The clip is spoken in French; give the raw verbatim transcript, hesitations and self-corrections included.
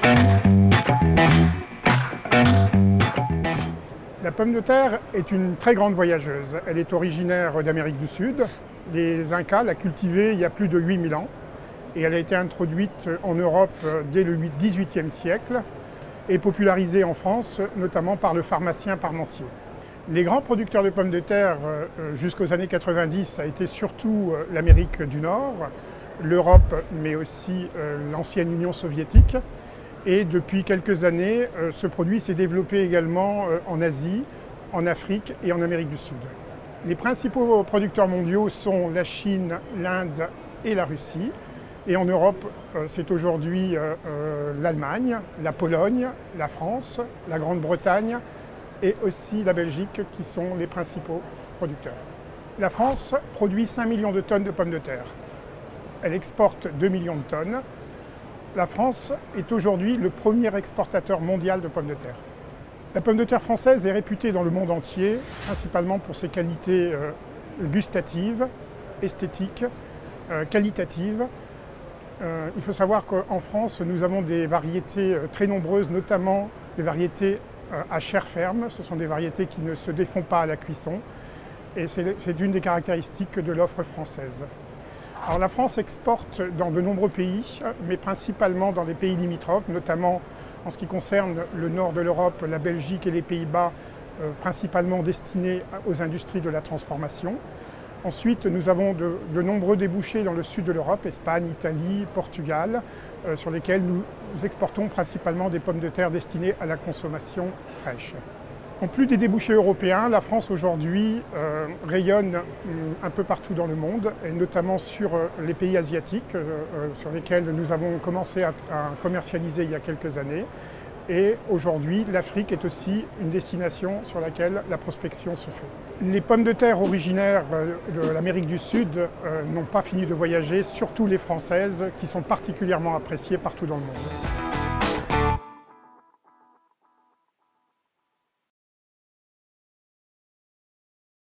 La pomme de terre est une très grande voyageuse. Elle est originaire d'Amérique du Sud. Les Incas la cultivaient il y a plus de huit mille ans et elle a été introduite en Europe dès le dix-huitième siècle et popularisée en France, notamment par le pharmacien Parmentier. Les grands producteurs de pommes de terre jusqu'aux années quatre-vingt-dix, ça a été surtout l'Amérique du Nord, l'Europe, mais aussi l'ancienne Union soviétique. Et depuis quelques années, ce produit s'est développé également en Asie, en Afrique et en Amérique du Sud. Les principaux producteurs mondiaux sont la Chine, l'Inde et la Russie. Et en Europe, c'est aujourd'hui l'Allemagne, la Pologne, la France, la Grande-Bretagne et aussi la Belgique qui sont les principaux producteurs. La France produit cinq millions de tonnes de pommes de terre. Elle exporte deux millions de tonnes. La France est aujourd'hui le premier exportateur mondial de pommes de terre. La pomme de terre française est réputée dans le monde entier, principalement pour ses qualités euh, gustatives, esthétiques, euh, qualitatives. Euh, il faut savoir qu'en France, nous avons des variétés euh, très nombreuses, notamment des variétés euh, à chair ferme. Ce sont des variétés qui ne se défont pas à la cuisson. Et c'est une des caractéristiques de l'offre française. Alors la France exporte dans de nombreux pays, mais principalement dans les pays limitrophes, notamment en ce qui concerne le nord de l'Europe, la Belgique et les Pays-Bas, euh, principalement destinés aux industries de la transformation. Ensuite, nous avons de, de nombreux débouchés dans le sud de l'Europe, Espagne, Italie, Portugal, euh, sur lesquels nous exportons principalement des pommes de terre destinées à la consommation fraîche. En plus des débouchés européens, la France aujourd'hui euh, rayonne euh, un peu partout dans le monde, et notamment sur euh, les pays asiatiques, euh, euh, sur lesquels nous avons commencé à, à commercialiser il y a quelques années. Et aujourd'hui, l'Afrique est aussi une destination sur laquelle la prospection se fait. Les pommes de terre originaires de l'Amérique du Sud euh, n'ont pas fini de voyager, surtout les françaises, qui sont particulièrement appréciées partout dans le monde.